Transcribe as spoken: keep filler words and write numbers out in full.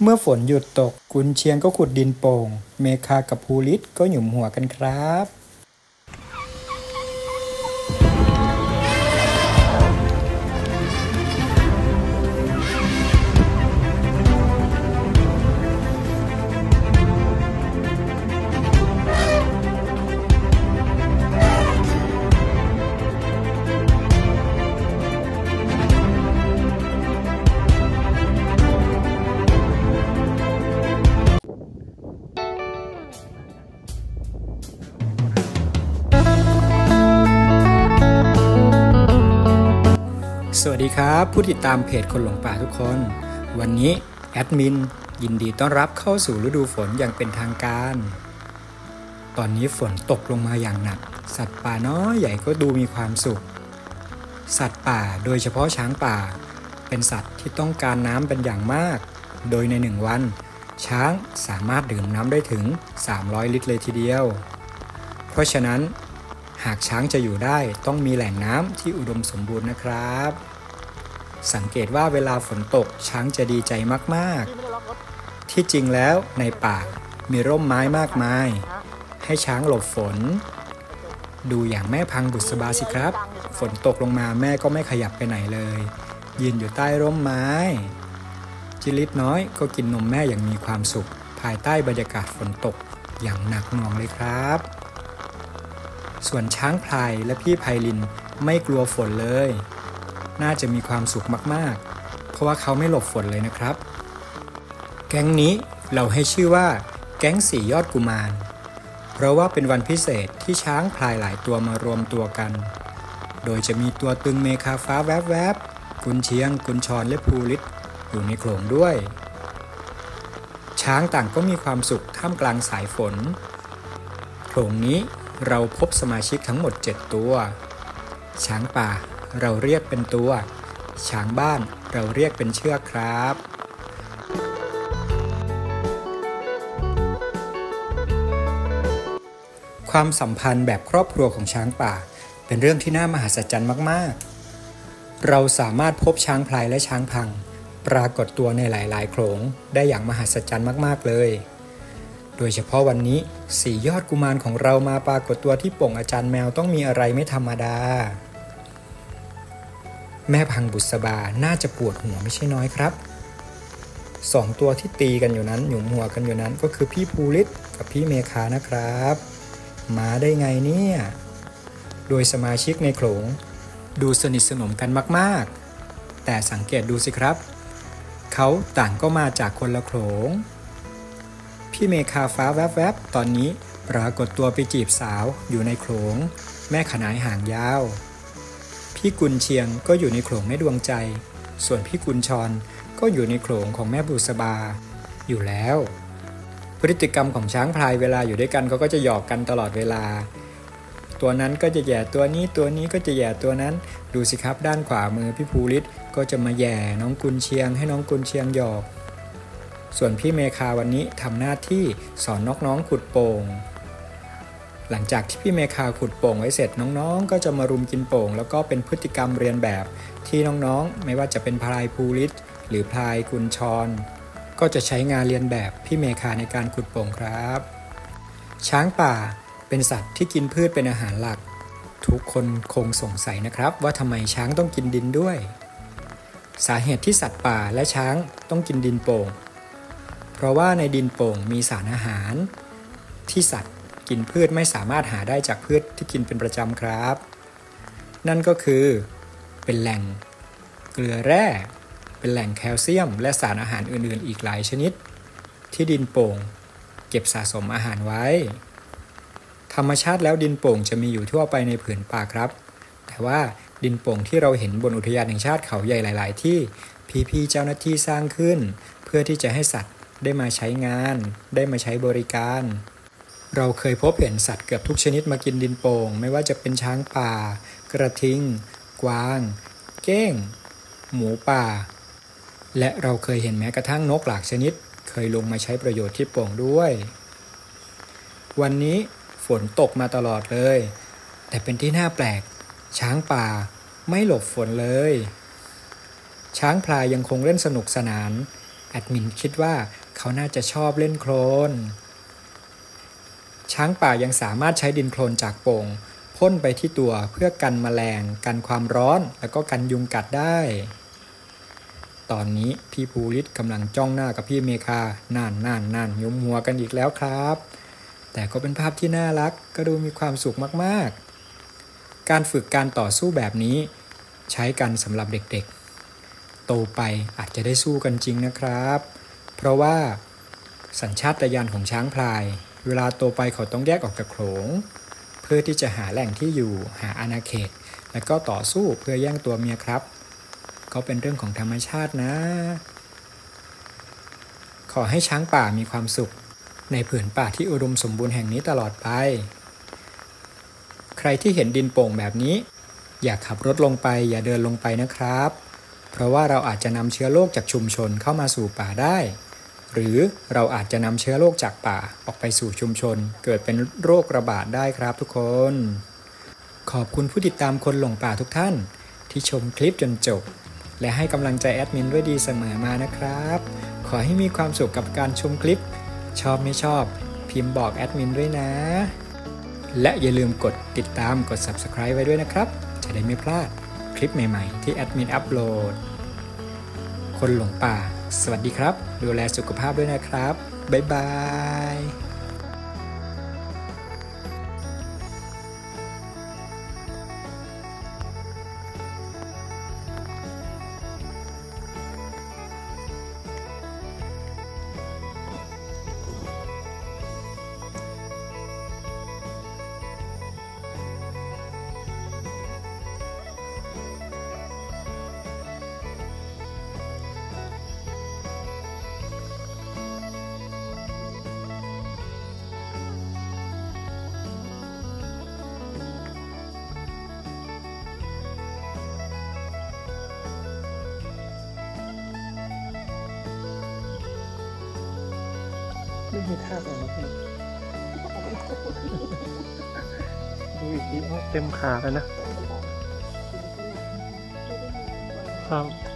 เมื่อฝนหยุดตกกุนเชียงก็ขุดดินโป่งเมคากับภูริศก็หยุมหัวกันครับสวัสดีครับผู้ติดตามเพจคนหลงป่าทุกคนวันนี้แอดมินยินดีต้อนรับเข้าสู่ฤดูฝนอย่างเป็นทางการตอนนี้ฝนตกลงมาอย่างหนักสัตว์ป่าน้อยใหญ่ก็ดูมีความสุขสัตว์ป่าโดยเฉพาะช้างป่าเป็นสัตว์ที่ต้องการน้ำเป็นอย่างมากโดยในหนึ่งวันช้างสามารถดื่มน้ำได้ถึงสามร้อยลิตรเลยทีเดียวเพราะฉะนั้นหากช้างจะอยู่ได้ต้องมีแหล่งน้ำที่อุดมสมบูรณ์นะครับสังเกตว่าเวลาฝนตกช้างจะดีใจมากๆที่จริงแล้วในป่ามีร่มไม้มากมายให้ช้างหลบฝนดูอย่างแม่พังบุษบาสิครับฝนตกลงมาแม่ก็ไม่ขยับไปไหนเลยยืนอยู่ใต้ร่มไม้จิลิตน้อยก็กินนมแม่อย่างมีความสุขภายใต้บรรยากาศฝนตกอย่างหนักหน่วงเลยครับส่วนช้างพลายและพี่ไพลินไม่กลัวฝนเลยน่าจะมีความสุขมากๆเพราะว่าเขาไม่หลบฝนเลยนะครับแก๊งนี้เราให้ชื่อว่าแก๊งสี่ยอดกุมารเพราะว่าเป็นวันพิเศษที่ช้างพลายหลายตัวมารวมตัวกันโดยจะมีตัวตึงเมคาฟ้าแวบๆกุนเชียงกุนชรและภูริศอยู่ในโขลงด้วยช้างต่างก็มีความสุขท่ามกลางสายฝนโขลงนี้เราพบสมาชิกทั้งหมดเจ็ดตัวช้างป่าเราเรียกเป็นตัวช้างบ้านเราเรียกเป็นเชือกครับความสัมพันธ์แบบครอบครัวของช้างป่าเป็นเรื่องที่น่ามหัศจรรย์มากๆเราสามารถพบช้างพลายและช้างพังปรากฏตัวในหลายๆโขลงได้อย่างมหัศจรรย์มากๆเลยโดยเฉพาะวันนี้สี่ยอดกุมารของเรามาปรากฏตัวที่โป่งอาจารย์แมวต้องมีอะไรไม่ธรรมดาแม่พังบุษบาน่าจะปวดหัวไม่ใช่น้อยครับสองตัวที่ตีกันอยู่นั้นหยุมหัวกันอยู่นั้นก็คือพี่ภูริศกับพี่เมคานะครับมาได้ไงเนี่ยโดยสมาชิกในโขลงดูสนิทสนมกันมากๆแต่สังเกตดูสิครับเขาต่างก็มาจากคนละโขลงพี่เมคาฟ้าแวบๆตอนนี้ปรากฏตัวไปจีบสาวอยู่ในโขลงแม่ขนายหางยาวพี่กุนเชียงก็อยู่ในโขลงแม่ดวงใจส่วนพี่กุนชรก็อยู่ในโขลงของแม่บุษบาอยู่แล้วพฤติกรรมของช้างพลายเวลาอยู่ด้วยกันเขาก็จะหยอกกันตลอดเวลาตัวนั้นก็จะแย่ตัวนี้ตัวนี้ก็จะแย่ตัวนั้นดูสิครับด้านขวามือพี่ภูริศก็จะมาแย่น้องกุนเชียงให้น้องกุนเชียงหยอกส่วนพี่เมคาวันนี้ทำหน้าที่สอนน้องๆขุดโป่งหลังจากที่พี่เมคาขุดโป่งไว้เสร็จน้องๆก็จะมารุมกินโป่งแล้วก็เป็นพฤติกรรมเรียนแบบที่น้องๆไม่ว่าจะเป็นพลายภูริศหรือพลายกุนชรก็จะใช้งานเรียนแบบพี่เมคาในการขุดโป่งครับช้างป่าเป็นสัตว์ที่กินพืชเป็นอาหารหลักทุกคนคงสงสัยนะครับว่าทำไมช้างต้องกินดินด้วยสาเหตุที่สัตว์ป่าและช้างต้องกินดินโป่งเพราะว่าในดินโป่งมีสารอาหารที่สัตว์กินพืชไม่สามารถหาได้จากพืชที่กินเป็นประจำครับนั่นก็คือเป็นแหล่งเกลือแร่เป็นแหล่งแคลเซียมและสารอาหารอื่นๆอีกหลายชนิดที่ดินโป่งเก็บสะสมอาหารไว้ธรรมชาติแล้วดินโป่งจะมีอยู่ทั่วไปในผืนป่าครับแต่ว่าดินโป่งที่เราเห็นบนอุทยานแห่งชาติเขาใหญ่หลายๆที่พี่ๆเจ้าหน้าที่สร้างขึ้นเพื่อที่จะให้สัตว์ได้มาใช้งานได้มาใช้บริการเราเคยพบเห็นสัตว์เกือบทุกชนิดมากินดินโป่งไม่ว่าจะเป็นช้างป่ากระทิงกวางเก้งหมูป่าและเราเคยเห็นแม้กระทั่งนกหลากชนิดเคยลงมาใช้ประโยชน์ที่โป่งด้วยวันนี้ฝนตกมาตลอดเลยแต่เป็นที่น่าแปลกช้างป่าไม่หลบฝนเลยช้างพลายยังคงเล่นสนุกสนานแอดมินคิดว่าเขาน่าจะชอบเล่นโคลนช้างป่ายังสามารถใช้ดินโคลนจากโป่งพ่นไปที่ตัวเพื่อกันแมลงกันความร้อนแล้วก็กันยุงกัดได้ตอนนี้พี่ภูริศกำลังจ้องหน้ากับพี่เมคาน่านน่านน่านยุมหัวกันอีกแล้วครับแต่ก็เป็นภาพที่น่ารักก็ดูมีความสุขมากๆการฝึกการต่อสู้แบบนี้ใช้กันสำหรับเด็กๆโตไปอาจจะได้สู้กันจริงนะครับเพราะว่าสัญชาตญาณของช้างพลายเวลาโตไปเขาต้องแยกออกจากโขลงเพื่อที่จะหาแหล่งที่อยู่หาอาณาเขตและก็ต่อสู้เพื่อแย่งตัวเมียครับก็เป็นเรื่องของธรรมชาตินะขอให้ช้างป่ามีความสุขในผืนป่าที่อุดมสมบูรณ์แห่งนี้ตลอดไปใครที่เห็นดินโป่งแบบนี้อย่าขับรถลงไปอย่าเดินลงไปนะครับเพราะว่าเราอาจจะนำเชื้อโรคจากชุมชนเข้ามาสู่ป่าได้หรือเราอาจจะนำเชื้อโรคจากป่าออกไปสู่ชุมชนเกิดเป็นโรคระบาดได้ครับทุกคนขอบคุณผู้ติดตามคนหลงป่าทุกท่านที่ชมคลิปจนจบและให้กำลังใจแอดมินด้วยดีเสมอมานะครับขอให้มีความสุขกับการชมคลิปชอบไม่ชอบพิมพ์บอกแอดมินด้วยนะและอย่าลืมกดติดตามกด ซับสไครบ์ ไว้ด้วยนะครับจะได้ไม่พลาดคลิปใหม่ๆที่แอดมินอัปโหลดคนหลงป่าสวัสดีครับดูแลสุขภาพด้วยนะครับบ๊ายบายไม่มีท่าของมันดูอีกทีเต็มขาแล้วนะครับ